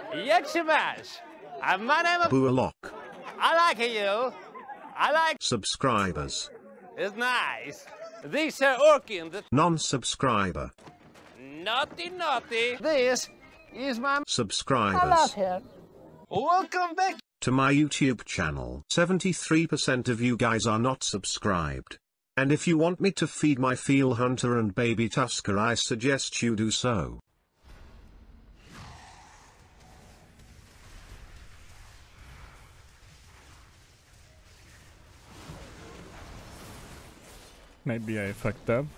Yakshimash. My name is Bualok. I like you. I like Subscribers. it's nice. These are working. Non-subscriber. Naughty, naughty. This is my Subscribers. I love him. Welcome back. To my YouTube channel. 73% of you guys are not subscribed. And if you want me to feed my Feel Hunter and Baby Tusker, I suggest you do so. Maybe I fucked up.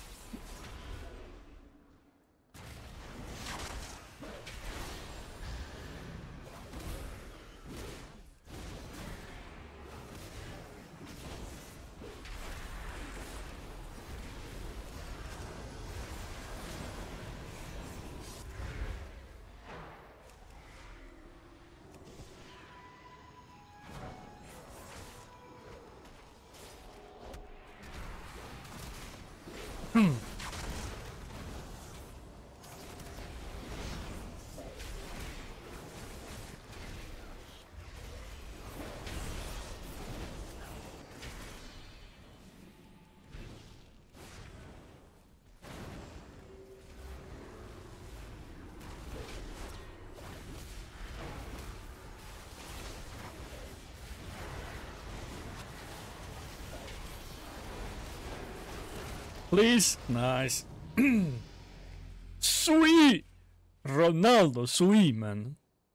Please. Nice. Sweet. Ronaldo, sweet, man.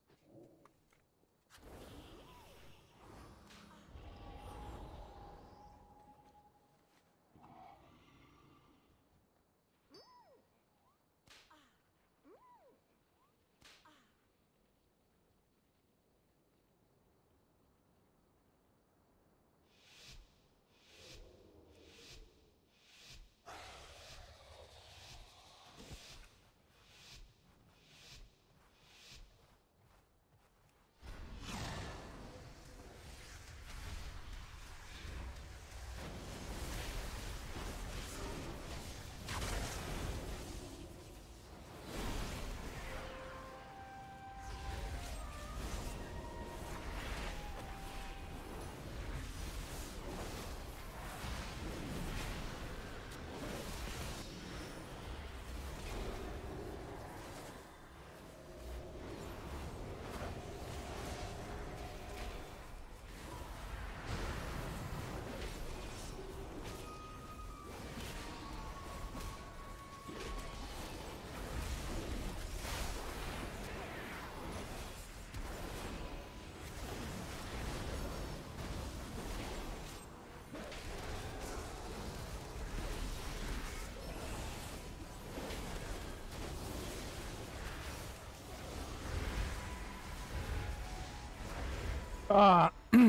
Ah.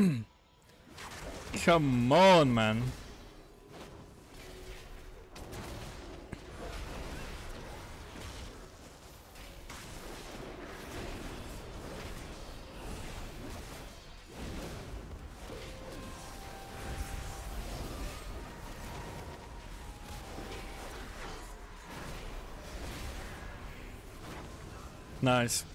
Come on, man. Nice.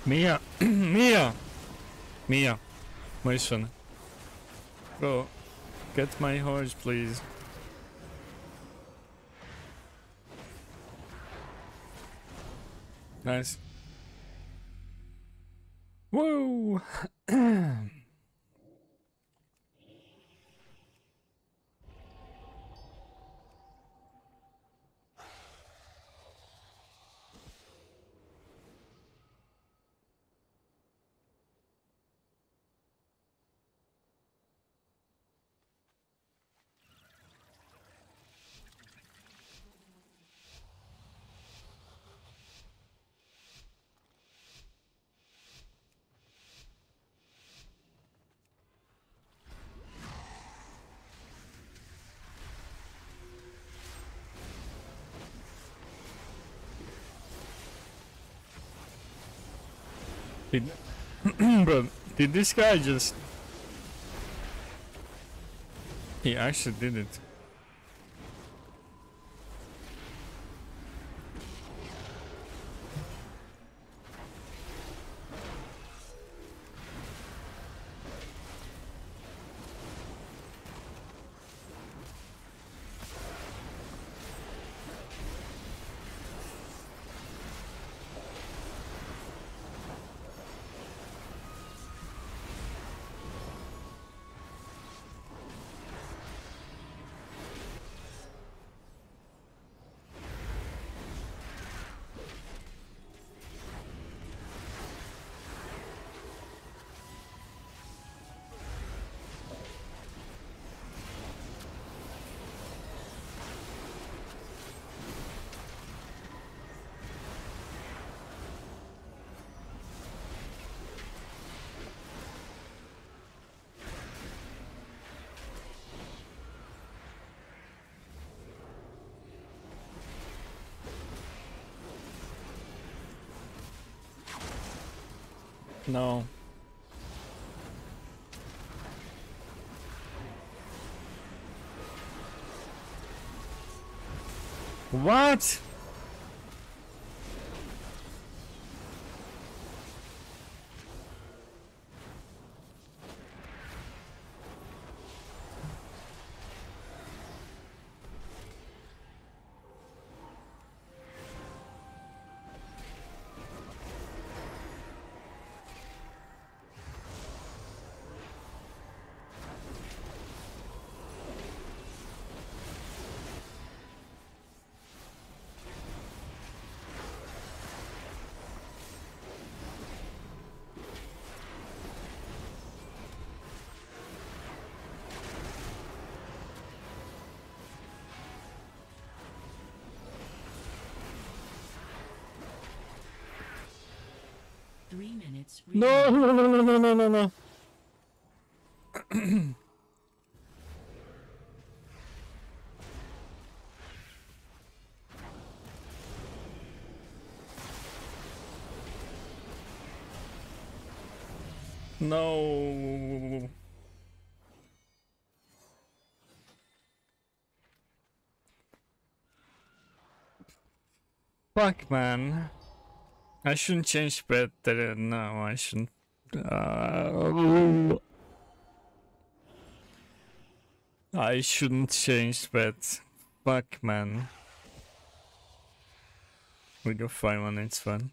Mia! Mia! Mia! My son. Bro, get my horse, please. Nice. Whoa! Did, bro, did this guy just... He actually did it. No. What? No, no, no, no, no, no, no, no. No. Fuck, man. I shouldn't change better. No, I shouldn't. I shouldn't change bet. Fuck, man. We go 5-1, it's fun.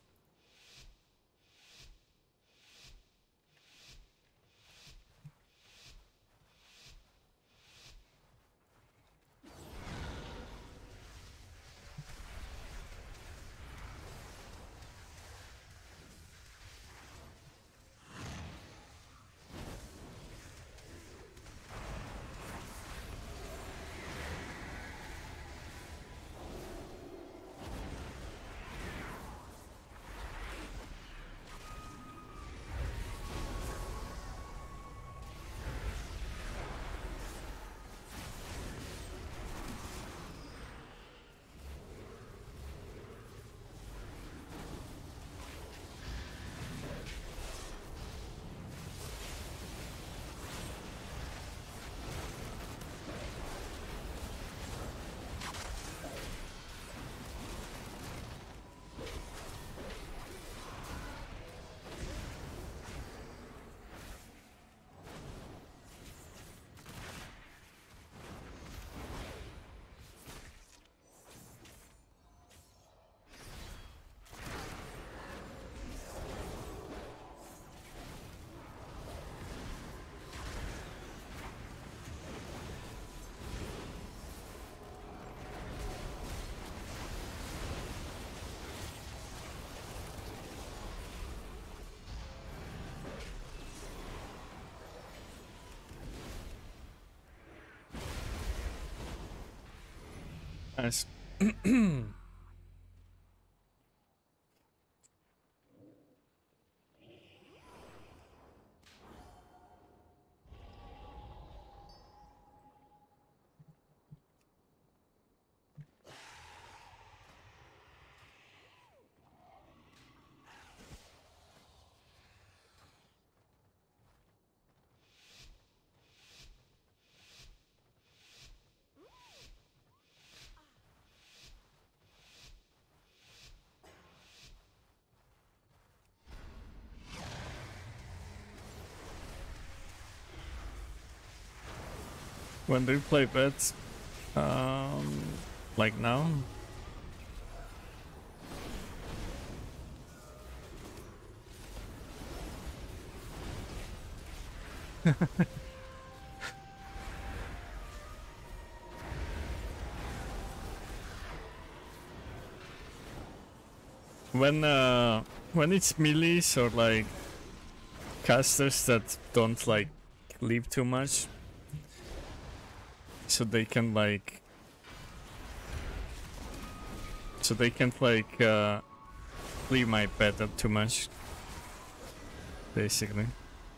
Nice. When do you play bets? Like now? When it's melees or like casters that don't like leave too much, so they can like leave my bet up too much, basically.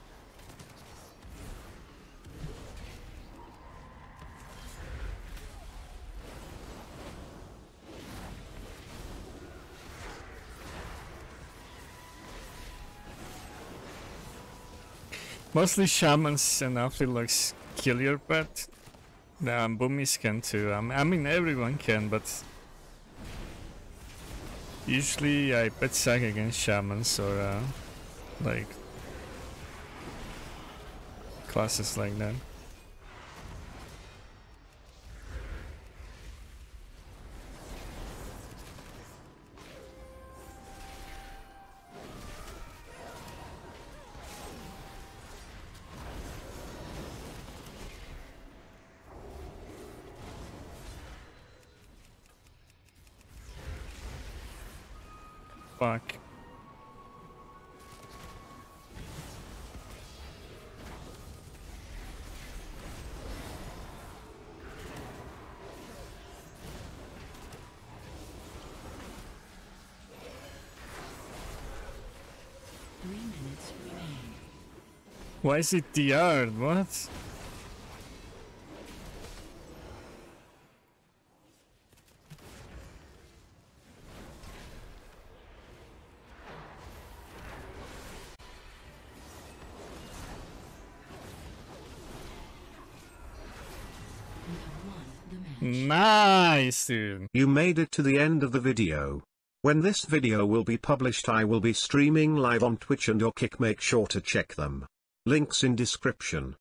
Mostly shamans and afterlocks kill your bet. Boomies can too. I mean everyone can, but usually I bet sack against shamans or like classes like that. Fuck. Why is it DR'd? What? Nice, dude. You made it to the end of the video. When this video will be published, I will be streaming live on Twitch and or Kick. Make sure to check them. Links in description.